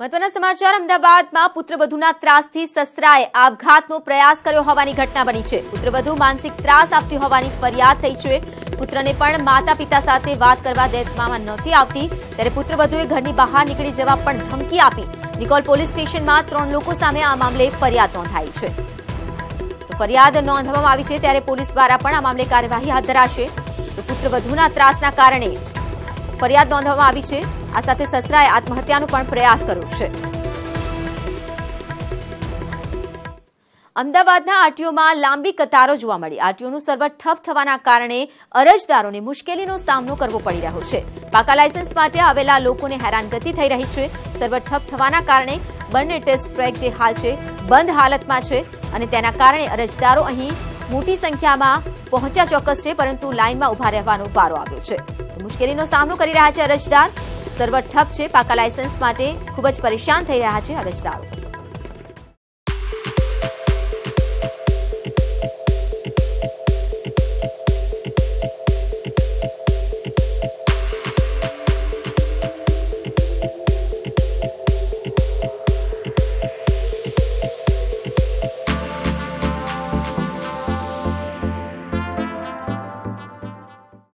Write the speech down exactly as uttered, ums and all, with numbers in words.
મહત્વના સમાચાર અમદાવાદમાં પુત્રવધુના ત્રાસથી સસરાએ આપઘાતનો પ્રયાસ કર્યો હોવાની ઘટના બની છે। પુત્રવધુ માનસિક ત્રાસ આપતી હોવાની ફરિયાદ થઈ છે। પુત્રને પણ માતા પિતા સાથે વાત કરવા દેવામાં નહોતી આવતી, ત્યારે પુત્રવધુએ ઘરની બહાર નીકળી જવા પણ ધમકી આપી। નિકોલ પોલીસ સ્ટેશનમાં ત્રણ લોકો સામે આ મામલે ફરિયાદ નોંધાઈ છે। તો ફરિયાદ નોંધવામાં આવી છે ત્યારે પોલીસ દ્વારા પણ આ મામલે કાર્યવાહી હાથ ધરાશે। તો પુત્રવધુના ત્રાસના કારણે ફરિયાદ નોંધવામાં આવી છે। આ સાથે સસરાએ આત્મહત્યાનો પણ પ્રયાસ કર્યો છે। અમદાવાદના આરટીઓમાં લાંબી કતારો જોવા મળી। આરટીઓનું સર્વર ઠપ થવાના કારણે અરજદારોને મુશ્કેલીનો સામનો કરવો પડી રહ્યો છે। પાકા લાયસન્સ માટે આવેલા લોકોને હેરાનગતિ થઈ રહી છે। સર્વર ઠપ થવાના કારણે બંને ટેસ્ટ ટ્રેક જે હાલ છે બંધ હાલતમાં છે અને તેના કારણે અરજદારો અહીં મોટી સંખ્યામાં પહોંચ્યા ચોક્કસ છે, પરંતુ લાઇનમાં ઉભા રહેવાનો વારો આવ્યો છે। મુશ્કેલીનો સામનો કરી રહ્યા છે અરજદાર। સર્વર ઠપ છે, પાકા લાયસન્સ માટે ખૂબ જ પરેશાન થઈ રહ્યા છે અરજદારો।